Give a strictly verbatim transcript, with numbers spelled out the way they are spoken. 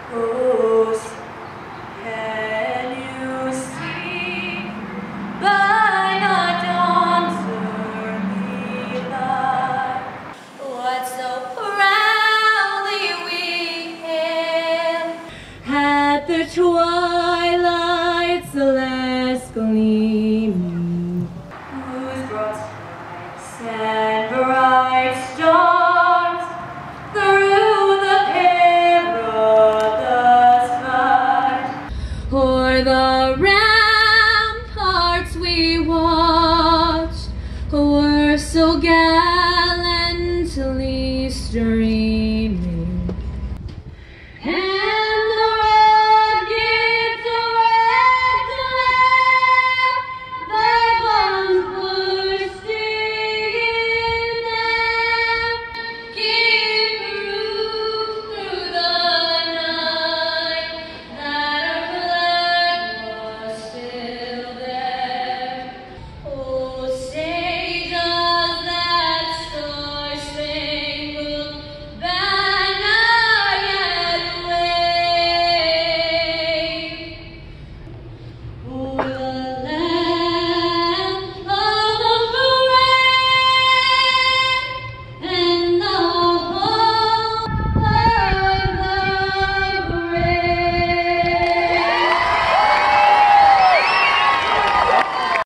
Whose can you see by the dawn's early light? What so proudly we hailed at the twilight's last gleam?